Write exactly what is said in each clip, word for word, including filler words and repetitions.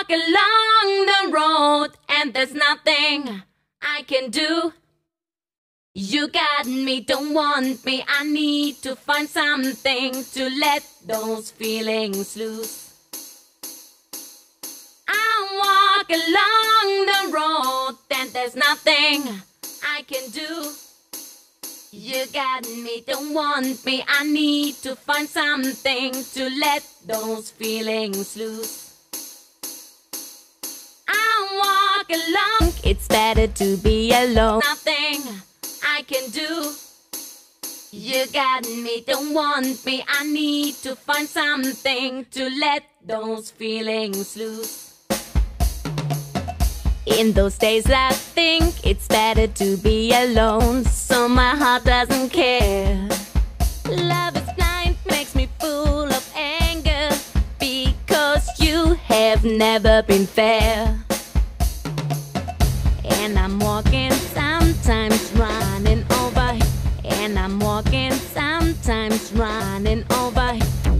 walk along the road and there's nothing I can do. You got me, don't want me, I need to find something to let those feelings loose. I walk along the road and there's nothing I can do. You got me, don't want me, I need to find something to let those feelings loose. I walk along, it's better to be alone. Nothing I can do. You got me, don't want me, I need to find something to let those feelings loose. In those days I think it's better to be alone, so my heart doesn't care. Love is blind, makes me full of anger, because you have never been fair. And I'm walking, sometimes running over, and I'm walking, sometimes running over,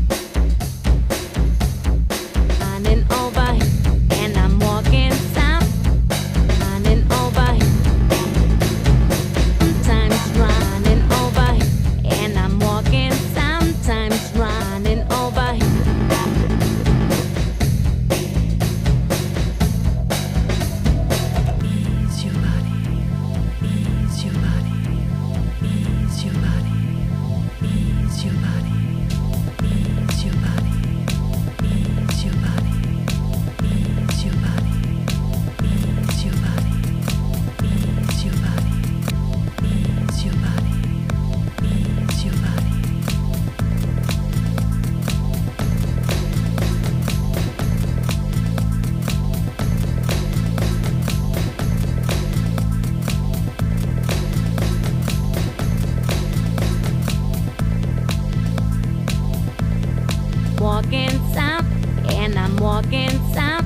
running over, and I'm walking, some running over, sometimes running over, and I'm walking, sometimes running over. Ease your body, ease your body, ease your body, ease your body, ease your body, ease your body, ease your body, ease your body, ease your body, ease your body, ease your body. Walking some, and I'm walking some.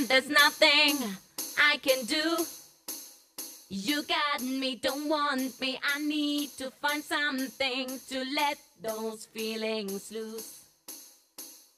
and there's nothing I can do. You got me, don't want me. I need to find something to let those feelings loose.